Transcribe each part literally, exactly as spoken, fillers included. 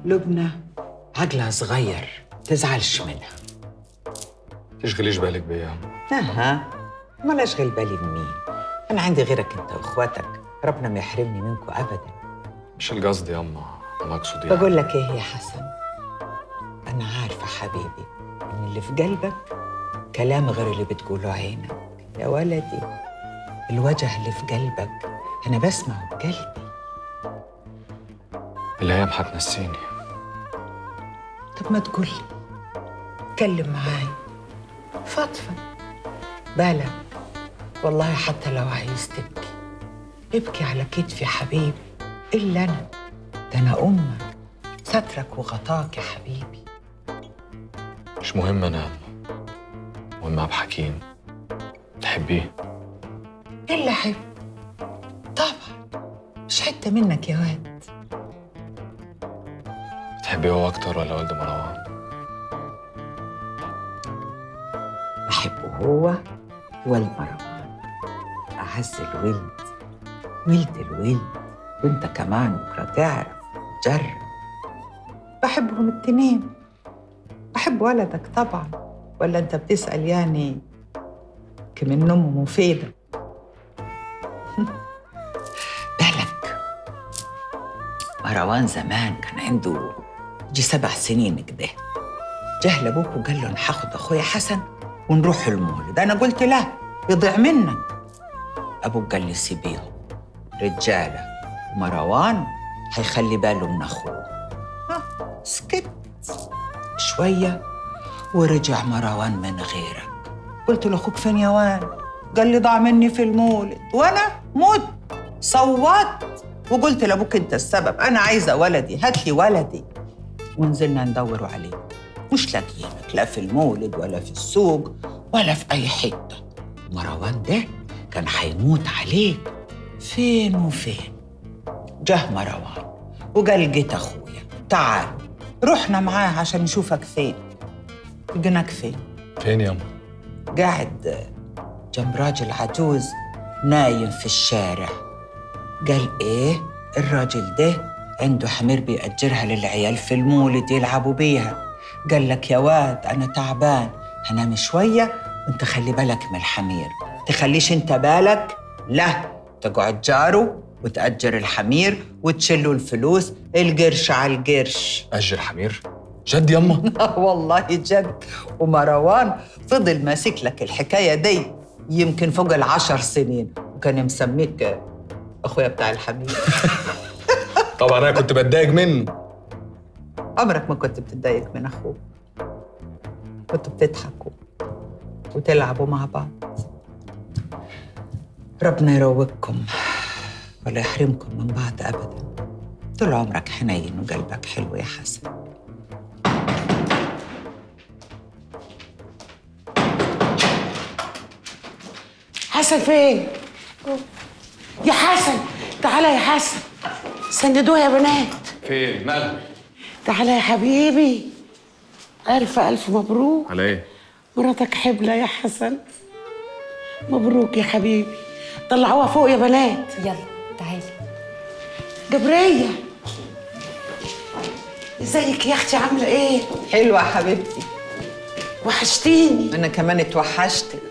لبنى عقلها صغير، تزعلش منها. تشغليش بالك بيا. اها، امال اشغل بالي بمين؟ انا عندي غيرك انت واخواتك، ربنا ما يحرمني منكم ابدا. مش القصد يا اما، انا اقصد يعني. بقول لك ايه يا حسن، انا عارفه حبيبي ان اللي في قلبك كلام غير اللي بتقوله عينك. يا ولدي، الوجه اللي في قلبك انا بسمعه بقلبي. الايام حتنسيني. طب ما تقول لي، اتكلم معاي، فضفض بالك. والله حتى لو عايز تبكي ابكي على كتفي يا حبيبي، الا انا، ده انا امك، سترك وغطاك يا حبيبي. مش مهم انا، مهم عبد الحكيم. تحبيه؟ الا احب طبعا، مش حته منك يا واد. تحبيه هو اكتر ولا والد مروان؟ بحبه هو والد مروان، اعز الولد، ولد الولد، وانت كمان بكره تعرف جرب. بحبهم التنين، بحب ولدك طبعا، ولا انت بتسأل يعني كمن امه مفيدة؟ بالك مروان زمان كان عنده يجي سبع سنين كده، جه لابوك وقال له انا هاخد اخويا حسن ونروح المولد. انا قلت لا، يضيع منك. ابوك قال لي سيبيهم رجاله، ومروان هيخلي باله من اخوه. ها سكت شويه ورجع مروان من غيرك. قلت له اخوك فين يا وان؟ قال لي ضاع مني في المولد، وانا مت صوت وقلت لابوك انت السبب، انا عايزه ولدي، هات لي ولدي. ونزلنا ندور عليه، مش لاقيينك لا في المولد ولا في السوق ولا في اي حته. مروان ده كان هيموت عليك، فين وفين. جه مروان وقال جيت اخويا تعال، رحنا معاه عشان نشوفك فين. لقيناك فين؟ فين ياما؟ قاعد جنب راجل عجوز نايم في الشارع. قال ايه الراجل ده عنده حمير بيأجرها للعيال في المولد يلعبوا بيها. قال لك يا واد انا تعبان هنام شويه وانت خلي بالك من الحمير. تخليش انت بالك؟ لا، تقعد جاره وتأجر الحمير وتشيلوا الفلوس القرش على القرش. أجر حمير؟ جد يما؟ والله جد. ومروان فضل ماسك لك الحكايه دي يمكن فوق العشر سنين، وكان مسميك اخويا بتاع الحمير. طبعا انا كنت بتضايق منه. عمرك ما كنت بتتضايق من اخوك، كنتوا بتضحكوا وتلعبوا مع بعض. ربنا يروقكم ولا يحرمكم من بعض ابدا. طول عمرك حنين وقلبك حلو يا حسن. حسن فين؟ يا حسن تعالى يا حسن، سندوها يا بنات. فين؟ مالها؟ تعالى يا حبيبي، ألف ألف مبروك. على ايه؟ مراتك حبلة يا حسن، مبروك يا حبيبي. طلعوها فوق يا بنات. يلا تعالي. جبرية ازيك يا اختي، عاملة ايه؟ حلوة يا حبيبتي. وحشتيني. أنا كمان اتوحشتك.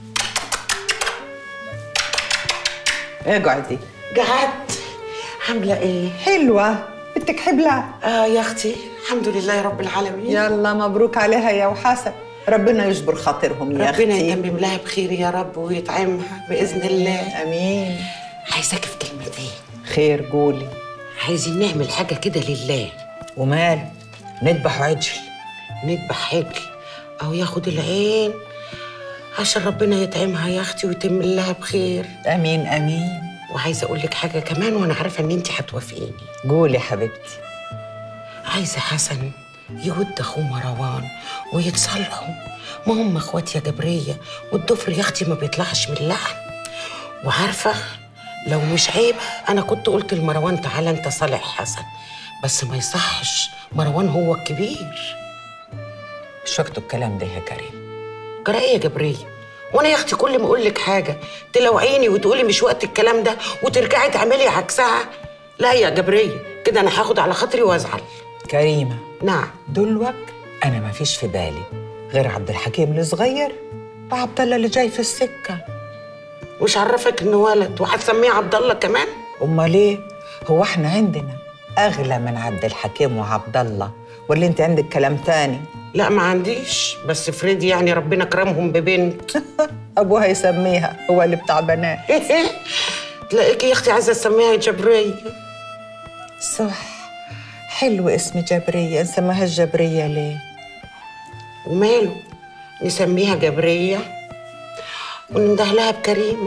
اقعدي. قعدت. عاملة ايه؟ حلوة. بنتك حبلة؟ اه يا اختي الحمد لله رب العالمين. يلا مبروك عليها يا وحسن، ربنا يجبر خاطرهم يا اختي. ربنا يتمم لها بخير يا رب ويطعمها بإذن الله. امين. عايزاك في كلمتين. خير قولي. عايزين نعمل حاجة كده لله. ومال؟ نذبح عجل. نذبح عجل أو ياخد العين عشان ربنا يطعمها يا أختي ويتم لها بخير. امين امين. وعايزة أقول لك حاجة كمان وأنا عارفة إن أنت هتوافقيني. قولي يا حبيبتي. عايزة حسن يود أخوه مروان ويتصالحوا، ما هم إخوات يا جبرية، والضفر يا أختي ما بيطلعش من اللحم. وعارفة لو مش عيب أنا كنت قلت لمروان تعالى أنت صالح حسن، بس ما يصحش، مروان هو الكبير. مش وقته الكلام ده يا كريم. جرى إيه يا جبرية؟ وانا يا اختي كل ما اقول لك حاجه تلوعيني وتقولي مش وقت الكلام ده وترجعي تعملي عكسها؟ لا يا جبريه، كده انا هاخد على خاطري وازعل. كريمة، نعم. دلوك أنا ما فيش في بالي غير عبد الحكيم الصغير وعبد الله اللي جاي في السكة. وش عرفك إنه ولد وهتسميه عبد الله كمان؟ أمال إيه؟ هو إحنا عندنا أغلى من عبد الحكيم وعبد الله ولا أنت عندك كلام تاني؟ لا ما عنديش، بس فريدي يعني ربنا كرمهم ببنت. أبوها يسميها، هو اللي بتاع بنات. تلاقيكي يا أختي عايزة تسميها جبرية. صح، حلو اسم جبرية، نسميها الجبرية ليه؟ وماله، نسميها جبرية وننده لها بكريمة.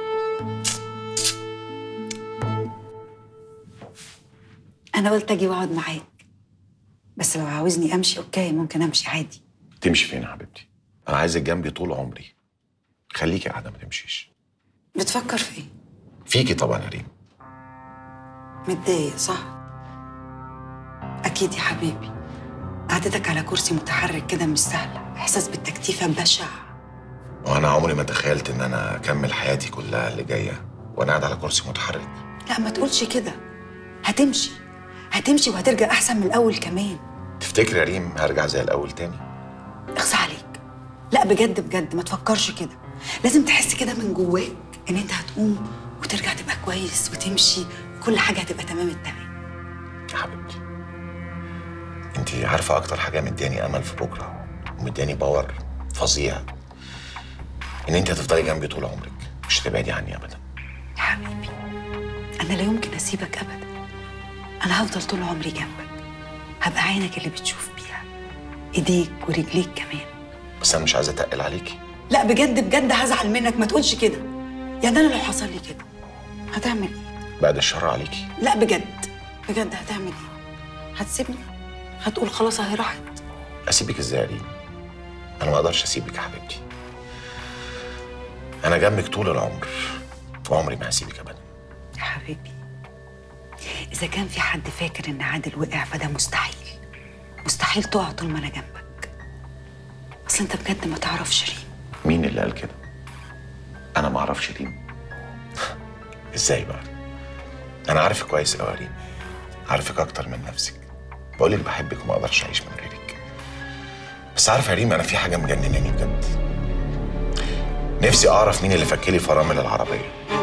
أنا قلت أجي وأقعد معاك، بس لو عاوزني أمشي أوكي، ممكن أمشي عادي. تمشي فين يا حبيبتي؟ أنا عايزك جنبي طول عمري. خليكي قاعدة ما تمشيش. بتفكر في إيه؟ فيكي طبعا يا ريم. متضايق صح؟ أكيد يا حبيبي، قعدتك على كرسي متحرك كده مش سهلة، إحساس بالتكتيفة بشع. وأنا عمري ما تخيلت إن أنا أكمل حياتي كلها اللي جاية وأنا قاعد على كرسي متحرك. لا ما تقولش كده، هتمشي هتمشي وهترجع أحسن من الأول كمان. تفتكر يا ريم هرجع زي الأول تاني؟ اخصى عليك، لا بجد بجد ما تفكرش كده. لازم تحس كده من جواك إن أنت هتقوم وترجع تبقى كويس وتمشي، كل حاجة هتبقى تمام التمام. يا حبيبتي، انتي عارفة أكتر حاجة مدياني أمل في بكرة ومدياني باور فظيع إن انتي هتفضلي جنبي طول عمرك، مش هتبعدي عني أبدا. يا حبيبي أنا لا يمكن أسيبك أبدا، أنا هفضل طول عمري جنبك، هبقى عينك اللي بتشوف بيها، إيديك ورجليك كمان. بس أنا مش عايزة أتقل عليكي. لا بجد بجد هزعل منك، ما تقولش كده. يعني أنا لو حصل لي كده هتعمل إيه؟ بعد الشر عليكي. لا بجد بجد هتعمل إيه؟ هتسيبني؟ هتقول خلاص أهي راحت؟ أسيبك إزاي يا ريم؟ أنا ما أقدرش أسيبك يا حبيبتي. أنا جنبك طول العمر وعمري ما هسيبك أبدا. يا حبيبي إذا كان في حد فاكر إن عادل وقع فده مستحيل، مستحيل تقع طول ما أنا جنبك. أصل أنت بجد ما تعرفش ريم. مين اللي قال كده؟ أنا ما أعرفش ريم. إزاي بقى؟ أنا عارفك كويس أوي يا ريم، عارفك أكتر من نفسك. بقولك بحبك وما أقدرش أعيش من غيرك. بس عارفة يا ريم، أنا في حاجة مجنناني بجد. نفسي أعرف مين اللي فكلي فرامل العربية.